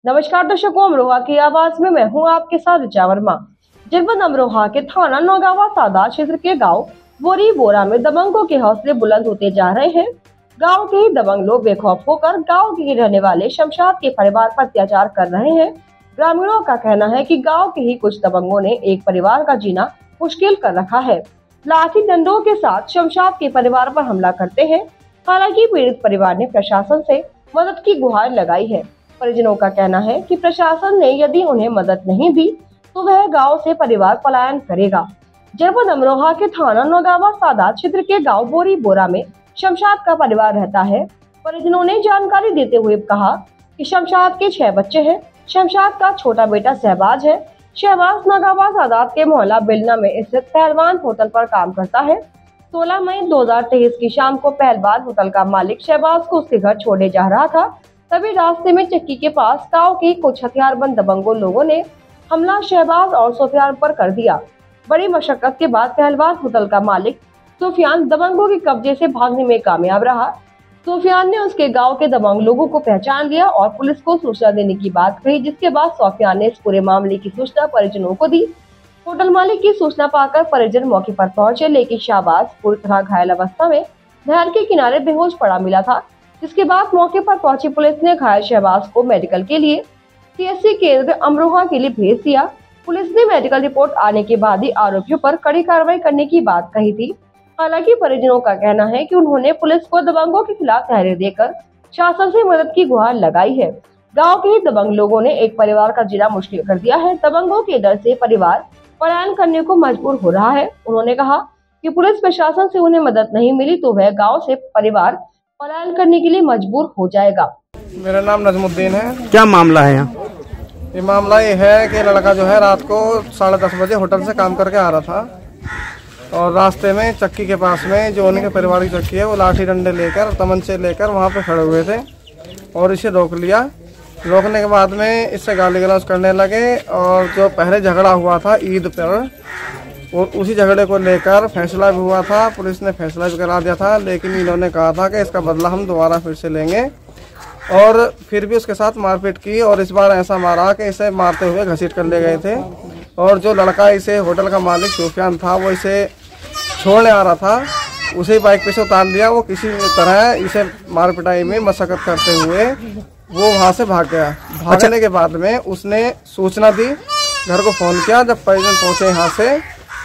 नमस्कार दर्शकों, अमरोहा की आवाज में मैं हूं आपके साथ ऋचा वर्मा। जनपद अमरोहा के थाना नौगावा सादा क्षेत्र के गांव बोरी बोरा में दबंगों के हौसले बुलंद होते जा रहे हैं। गांव के ही दबंग लोग बेखौफ होकर गांव के रहने वाले शमशाद के परिवार पर अत्याचार कर रहे हैं। ग्रामीणों का कहना है कि गाँव के ही कुछ दबंगों ने एक परिवार का जीना मुश्किल कर रखा है। लाठी डंडों के साथ शमशाद के परिवार पर हमला करते हैं। हालांकि पीड़ित परिवार ने प्रशासन से मदद की गुहार लगाई है। परिजनों का कहना है कि प्रशासन ने यदि उन्हें मदद नहीं दी तो वह गांव से परिवार पलायन करेगा। जनपद अमरोहा के थाना नौगावा सादा क्षेत्र के गांव बोरी बोरा में शमशाद का परिवार रहता है। परिजनों ने जानकारी देते हुए कहा कि शमशाद के 6 बच्चे हैं। शमशाद का छोटा बेटा शहबाज है। शहबाज नौगावा सादा के मोहल्ला बेलना में स्थित पहलवान होटल पर काम करता है। 16 मई 2023 की शाम को पहलवान होटल का मालिक शहबाज को उसके घर छोड़ने जा रहा था। तभी रास्ते में चक्की के पास गांव के कुछ हथियारबंद दबंगों लोगों ने हमला शहबाज और सुफियान पर कर दिया। बड़ी मशक्कत के बाद पहलवान होटल का मालिक सुफियान दबंगों के कब्जे से भागने में कामयाब रहा। सुफियान ने उसके गांव के दबंग लोगों को पहचान लिया और पुलिस को सूचना देने की बात कही, जिसके बाद सुफियान ने इस पूरे मामले की सूचना परिजनों को दी। होटल मालिक की सूचना पाकर परिजन मौके पर पहुंचे, लेकिन शहबाज पूरी तरह घायल अवस्था में नहर के किनारे बेहोश पड़ा मिला था। जिसके बाद मौके पर पहुंची पुलिस ने घायल शहबाज को मेडिकल के लिए CHC केंद्र अमरोहा के लिए भेज दिया। पुलिस ने मेडिकल रिपोर्ट आने के बाद ही आरोपियों पर कड़ी कार्रवाई करने की बात कही थी। हालांकि परिजनों का कहना है कि उन्होंने पुलिस को दबंगों के खिलाफ तहरीर देकर शासन से मदद की गुहार लगाई है। गाँव के ही दबंग लोगों ने एक परिवार का जीना मुश्किल कर दिया है। दबंगों के डर से परिवार पलायन करने को मजबूर हो रहा है। उन्होंने कहा कि पुलिस प्रशासन से उन्हें मदद नहीं मिली तो वह गाँव से परिवार पलायन करने के लिए मजबूर हो जाएगा। मेरा नाम नजमुद्दीन है। क्या मामला है यहाँ? ये मामला ये है कि लड़का जो है रात को 10:30 बजे होटल से काम करके आ रहा था और रास्ते में चक्की के पास में जो उनके परिवार की चक्की है वो लाठी डंडे लेकर तमंचे लेकर वहाँ पे खड़े हुए थे और इसे रोक लिया। रोकने के बाद में इससे गाली गलौज करने लगे और जो पहले झगड़ा हुआ था ईद पर और उसी झगड़े को लेकर फैसला भी हुआ था। पुलिस ने फैसला भी करा दिया था, लेकिन इन्होंने कहा था कि इसका बदला हम दोबारा फिर से लेंगे और फिर भी उसके साथ मारपीट की और इस बार ऐसा मारा कि इसे मारते हुए घसीट कर ले गए थे। और जो लड़का इसे होटल का मालिक सुफियान था वो इसे छोड़ने आ रहा था, उसे बाइक पे से उतार दिया। वो किसी तरह इसे मार पिटाई में मशक्कत करते हुए वो वहाँ से भाग गया। भागने के बाद में उसने सूचना दी, घर को फ़ोन किया। जब परिजन पहुँचे यहाँ से,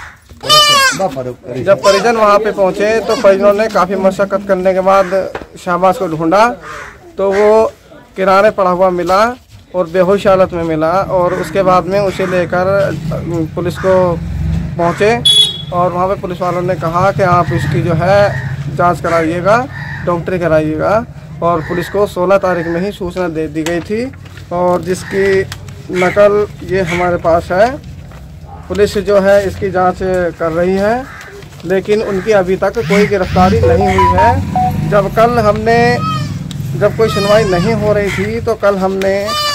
जब परिजन वहाँ पे पहुँचे तो परिजनों ने काफ़ी मशक्कत करने के बाद शहबाज को ढूंढा तो वो किनारे पड़ा हुआ मिला और बेहोश हालत में मिला। और उसके बाद में उसे लेकर पुलिस को पहुँचे और वहाँ पे पुलिस वालों ने कहा कि आप इसकी जो है जांच कराइएगा, डॉक्टरी कराइएगा। और पुलिस को 16 तारीख में ही सूचना दे दी गई थी और जिसकी नकल ये हमारे पास है। पुलिस जो है इसकी जांच कर रही है, लेकिन उनकी अभी तक कोई गिरफ्तारी नहीं हुई है। जब कोई सुनवाई नहीं हो रही थी तो कल हमने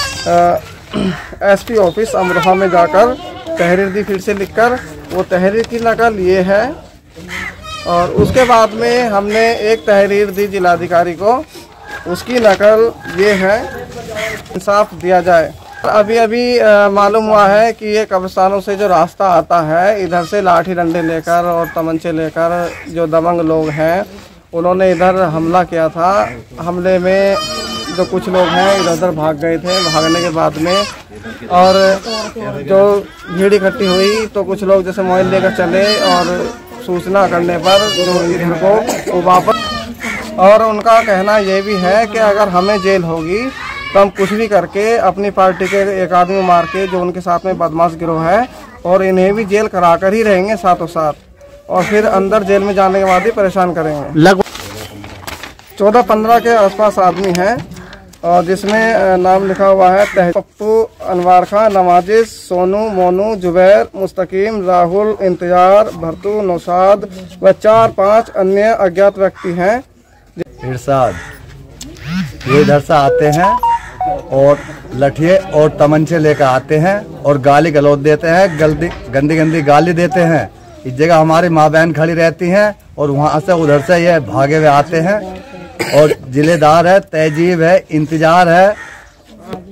SP ऑफिस अमरोहा में जाकर तहरीर दी, फिर से लिखकर। वो तहरीर की नकल ये है और उसके बाद में हमने एक तहरीर दी जिलाधिकारी को, उसकी नकल ये है। इंसाफ दिया जाए। अभी मालूम हुआ है कि ये कब्रिस्तानों से जो रास्ता आता है इधर से लाठी डंडे लेकर और तमंचे लेकर जो दबंग लोग हैं उन्होंने इधर हमला किया था। हमले में जो कुछ लोग हैं इधर उधर भाग गए थे। भागने के बाद में और जो भीड़ इकट्ठी हुई तो कुछ लोग जैसे मोबाइल लेकर चले और सूचना करने पर जो इधर को वापस। और उनका कहना ये भी है कि अगर हमें जेल होगी तो हम कुछ भी करके अपनी पार्टी के एक आदमी मार के जो उनके साथ में बदमाश गिरोह है और इन्हें भी जेल करा कर ही रहेंगे साथों साथ, और फिर अंदर जेल में जाने के बाद ही परेशान करेंगे। लगभग 14-15 के आसपास आदमी हैं और जिसमें नाम लिखा हुआ है पप्पू, अनवार खान, नवाजिश, सोनू, मोनू, जुबैर, मुस्तकीम, राहुल, इंतजार, भरतू, नौशाद व 4-5 अन्य अज्ञात व्यक्ति हैं। इरशाद ये इधर से आते हैं और लठिए और तमंचे लेकर आते हैं और गाली गलौज देते हैं, गंदी गंदी गाली देते हैं। इस जगह हमारी माँ बहन खड़ी रहती हैं और वहाँ से उधर से ये भागे हुए आते हैं। और जिलेदार है, तहजीब है, इंतजार है,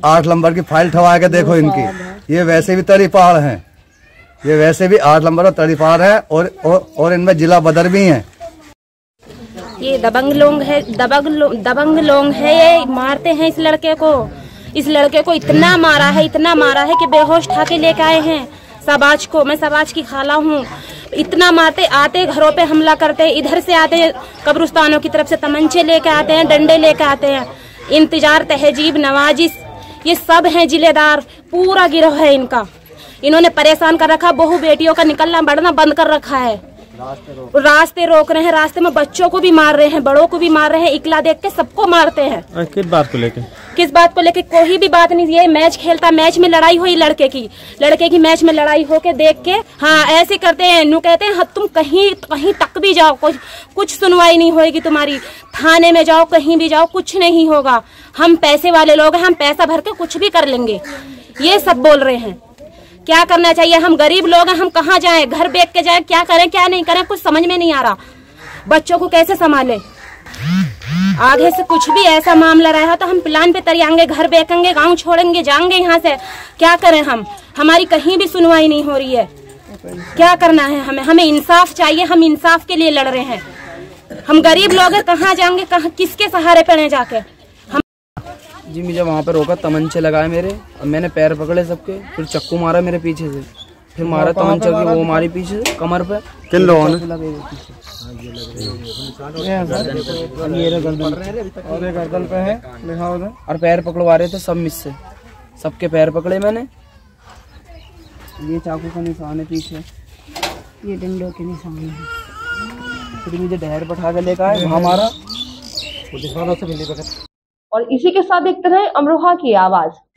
8 नंबर की फाइल ठवा के देखो इनकी। ये वैसे भी तड़ीपार हैं, ये वैसे भी 8 नंबर और तड़ीपार है और इनमें जिला बदर भी हैं। ये दबंग लोग है, ये मारते हैं इस लड़के को। इस लड़के को इतना मारा है कि बेहोश ठा के लेके आए हैं शहबाज को। मैं शहबाज की खाला हूँ। इतना मारते, आते घरों पे हमला करते, इधर से आते कब्रिस्तानों की तरफ से तमंचे लेके आते हैं, डंडे लेके आते हैं। इंतजार, तहजीब, नवाजिश, ये सब हैं जिलेदार, पूरा गिरोह है इनका। इन्होंने परेशान कर रखा, बहू बेटियों का निकलना बढ़ना बंद कर रखा है। रास्ते रोक रहे हैं, रास्ते में बच्चों को भी मार रहे हैं, बड़ों को भी मार रहे हैं, इकला देख के सबको मारते हैं। किस बात को लेके? किस बात को लेके? कोई भी बात नहीं। ये मैच खेलता, मैच में लड़ाई हुई लड़के की मैच में लड़ाई होके देख के, हाँ ऐसे करते हैं। नु कहते हैं तुम कहीं तक भी जाओ, कुछ सुनवाई नहीं होगी तुम्हारी। थाने में जाओ, कहीं भी जाओ, कुछ नहीं होगा। हम पैसे वाले लोग हैं, हम पैसा भर के कुछ भी कर लेंगे, ये सब बोल रहे हैं। क्या करना चाहिए? हम गरीब लोग हैं, हम कहाँ जाएं? घर बेच के जाएं? क्या करें क्या नहीं करें, कुछ समझ में नहीं आ रहा। बच्चों को कैसे संभालें? आगे से कुछ भी ऐसा मामला रहा तो हम प्लान पे तैयार, घर बेचेंगे, गांव छोड़ेंगे, जाएंगे यहाँ से। क्या करें हम? हमारी कहीं भी सुनवाई नहीं हो रही है। क्या करना है हमें इंसाफ चाहिए। हम इंसाफ के लिए लड़ रहे हैं। हम गरीब लोग हैं, कहाँ जाएंगे, कहाँ किसके सहारे पड़े जाके? जी मुझे वहाँ पे रोका, तमंचे लगाए मेरे, अब मैंने पैर पकड़े सबके, फिर चक्कू मारा मेरे पीछे से, फिर मारा तमंचा की वो हमारी पीछे से कमर पे। किन लोगों ने? और ये गर्दन पे है लिखा उधर। और पैर पकड़वा रहे थे सब मुझसे, सबके पैर पकड़े मैंने। ये चाकू का निशान है पीछे, ये डंडों के निशान है। फिर मुझे डहर बैठा के लेकर आए, वहाँ मारा। और इसी के साथ देखते रहे अमरोहा की आवाज।